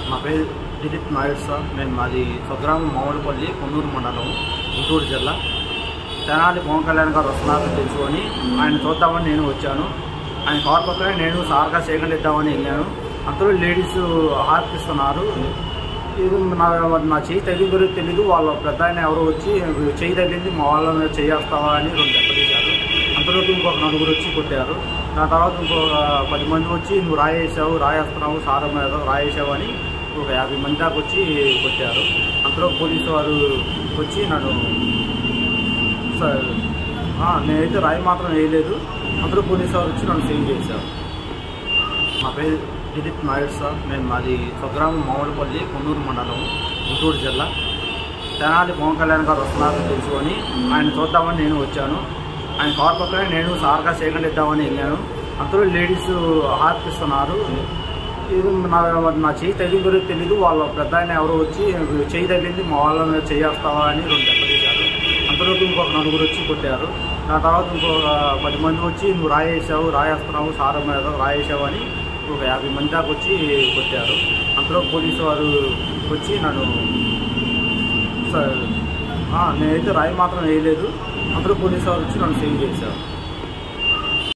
నా పేరు దిలీప్ నాయుడు సార్. నేను మాది స్వగ్రామం మామిడిపల్లి, కొన్నూరు మండలం, గుంటూరు జిల్లా. తెనాలి పవన్ కళ్యాణ్ గారు వస్తున్నారని తెలుసుకొని ఆయన చూద్దామని నేను వచ్చాను. ఆయన కారు పక్కనే నేను సార్గా సేకరణ ఇద్దామని వెళ్ళాను. అంతలో లేడీస్ హార్పిస్తున్నారు. ఇది నా చేయి తగిలిందో తెలీదు. వాళ్ళ పెద్ద ఆయన ఎవరో వచ్చి చేయి తగిలింది, మా వాళ్ళని చేయేస్తావా అని 2 దెబ్బతీశారు. అంతలోకి ఇంకొక 4 వచ్చి కొట్టారు. దాని తర్వాత ఇంకొక 10 మంది వచ్చి నువ్వు రాయేస్తున్నావు సార్ మీద రాయేసావు అని ఒక 50 మంది దాకా వచ్చి కొట్టారు. అంతలో పోలీసు వారు వచ్చి నన్ను నేనైతే రాయి మాత్రం వేయలేదు. అందరూ పోలీసు వారు వచ్చి నన్ను సేవ్ చేశారు. నా పేరు దిలీప్ నాయుడు సార్. నేను మాది స్వగ్రామం మామిడిపల్లి, కొన్నూరు మండలం, గుంటూరు జిల్లా. తెనాలి పవన్ కళ్యాణ్ గారు వస్తున్నారని తెలుసుకొని ఆయన చూద్దామని నేను వచ్చాను. ఆయన కారు పక్కనే నేను సార్గా సేకరణ ఇద్దామని వెళ్ళాను. అంతలో లేడీస్ హార్పిస్తున్నారు. ఇది నా చేయి తగిలిందో తెలీదు. వాళ్ళ పెద్ద ఆయన ఎవరో వచ్చి చేయి తగిలింది, మా వాళ్ళని చేయేస్తావా అని 2 దెబ్బతీశారు. అంతలోకి ఇంకొక 4 వచ్చి కొట్టారు. దాని తర్వాత ఇంకొక 10 మంది వచ్చి నువ్వు రాయేస్తున్నావు సార్ మీద రాయేసావు అని ఒక 50 మంది దాకా వచ్చి కొట్టారు. అంతలో పోలీసు వారు వచ్చి నన్ను నేనైతే రాయి మాత్రం వేయలేదు. అందరూ పోలీసు వారు వచ్చి నన్ను సేవ్ చేశారు.